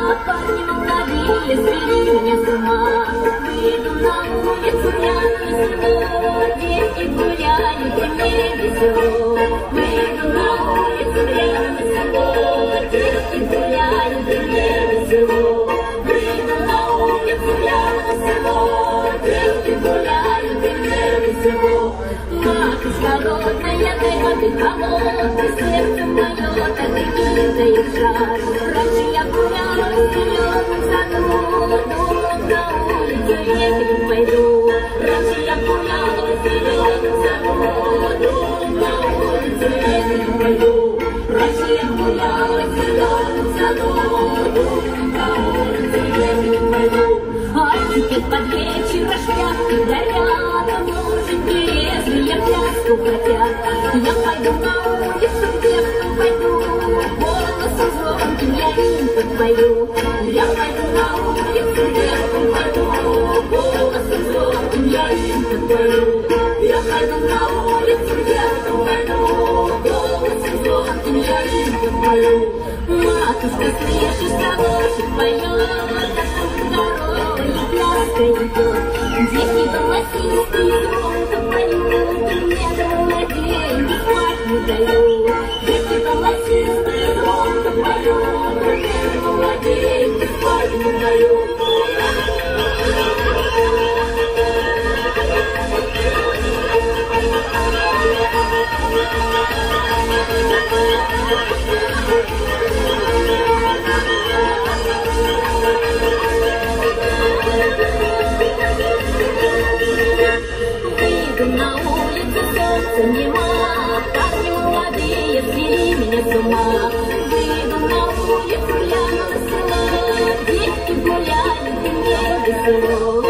парни молодые свели меня с ума. Выйду на улицу, я на село, дети гуляют, и мне весело. Выйду на улицу, я на село, дети гуляют, и мне весело. Выйду на улицу, я на село, дети гуляют, и мне весело. Матушка родная, дай воды холодной, сердце мое так и кидает жар. Раньше я гуляла в зеленом саду, но на улицу я не пойду. Раньше я гуляла в зеленом саду, но на улицу я не пойду. Раньше я гуляла в зеленом саду, но на улицу я не пойду. А теперь под вечер шляпки горят, мужики резвые пляску хотят. Я пойду на улицу, девку пойду, голосом звонким я им подпою. Я пойду на улицу, девку пойду, голосом звонким я им подпою. Я пойду на улицу, девку пойду, голосом звонким я им подпою. Матушка слышишь, колокольчик поет, дорогой пляска идет. Дети голосистые громко поют, и мне молоденький спать не дают. Дети голосистые громко поют, и мне молоденький спать не дают. Выйду на улицу, солнце нема, парни молодые свели меня с ума. Выйду на улицу, я на село, дети гуляют, и мне весело.